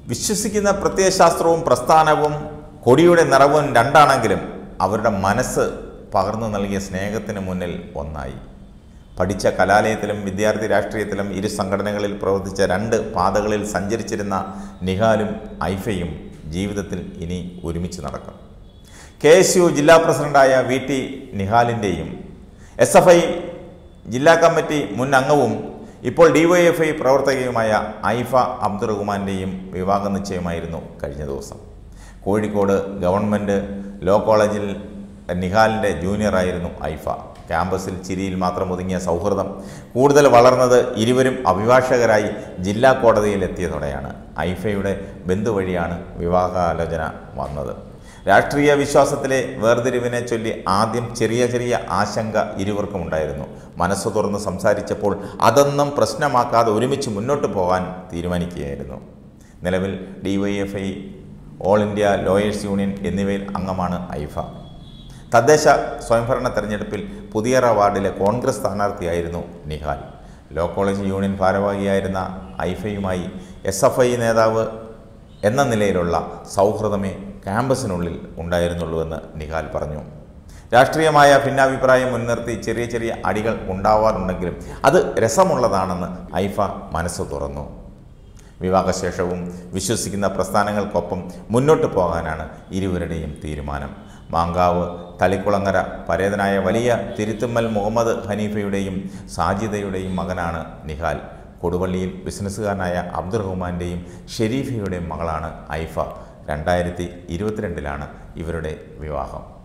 വിശ്വസിക്കുന്ന പ്രത്യയശാസ്ത്രവും പ്രസ്ഥാനവും കൊടിയുടെ നിറവും രണ്ടാണെങ്കിലും അവരുടെ മനസ്സ് പകർന്നു നൽകിയ സ്നേഹത്തിന് മുന്നിൽ ഒന്നായി. പഠിച്ച കലാലയത്തിലും വിദ്യാർത്ഥി രാഷ്ട്രീയത്തിലും ഇരു സംഘടനകളിൽ പ്രവർത്തിച്ച രണ്ട് പാതകളിൽ സഞ്ചരിച്ചിരുന്ന നിഹാലും ഐഫയും ജീവിതത്തിൽ ഇനി ഒരുമിച്ച് നടക്കും. KSU ജില്ലാ പ്രസിഡന്റായ VT നിഹാലിൻ്റെയും SFI ജില്ലാ കമ്മിറ്റി മുൻ അംഗവും ഇപ്പോൾ DYFI പ്രവർത്തകയുമായ ഐഫ അബ്ദുറഹ്മാൻ്റെയും വിവാഹ നിശ്ചയമായിരുന്നു കഴിഞ്ഞ ദിവസം. കോഴിക്കോട് ഗവൺമെൻറ് ലോ കോളേജിൽ നിഹാലിൻ്റെ ജൂനിയറായിരുന്നു ഐഫ. ക്യാമ്പസിൽ ചിരിയിൽ മാത്രം ഒതുങ്ങിയ സൗഹൃദം കൂടുതൽ വളർന്നത് ഇരുവരും അഭിഭാഷകരായി ജില്ലാ കോടതിയിൽ എത്തിയതോടെയാണ്. ഐഫയുടെ ബന്ധു വഴിയാണ് വിവാഹാലോചന വന്നത്. രാഷ്ട്രീയ വിശ്വാസത്തിലെ വേർതിരിവിനെ ചൊല്ലി ആദ്യം ചെറിയ ആശങ്ക ഇരുവർക്കും ഉണ്ടായിരുന്നു. മനസ്സ് തുറന്ന് സംസാരിച്ചപ്പോൾ അതൊന്നും പ്രശ്നമാക്കാതെ ഒരുമിച്ച് മുന്നോട്ട് പോകാൻ തീരുമാനിക്കുകയായിരുന്നു. നിലവിൽ DYFI, all India lawyers union എന്നിവയിൽ അംഗമാണ് ഐഫ. തദ്ദേശ സ്വയംഭരണ തെരഞ്ഞെടുപ്പിൽ പുതിയറ വാർഡിലെ കോൺഗ്രസ് സ്ഥാനാർത്ഥിയായിരുന്നു നിഹാൽ. ലോ കോളേജ് യൂണിയൻ ഭാരവാഹിയായിരുന്ന ഐഫയുമായി SFI നേതാവ് എന്ന നിലയിലുള്ള സൗഹൃദമേ ക്യാമ്പസിനുള്ളിൽ ഉണ്ടായിരുന്നുള്ളൂവെന്ന് നിഹാൽ പറഞ്ഞു. രാഷ്ട്രീയമായ ഭിന്നാഭിപ്രായം മുൻനിർത്തി ചെറിയ അടികൾ ഉണ്ടാവാറുണ്ടെങ്കിലും അത് രസമുള്ളതാണെന്ന് ഐഫ മനസ്സ് തുറന്നു. വിവാഹശേഷവും വിശ്വസിക്കുന്ന പ്രസ്ഥാനങ്ങൾക്കൊപ്പം മുന്നോട്ട് പോകാനാണ് ഇരുവരുടെയും തീരുമാനം. മാങ്കാവ് തളിക്കുളങ്ങര പരേതനായ വലിയ തിരുത്തുമ്മൽ മുഹമ്മദ് ഹനീഫയുടെയും സാജിദയുടെയും മകനാണ് നിഹാൽ. കൊടുവള്ളിയിൽ ബിസിനസ്സുകാരനായ അബ്ദുറഹ്മാൻ്റെയും ഷെരീഫയുടെയും മകളാണ് ഐഫ. 2022 ഇവരുടെ വിവാഹം.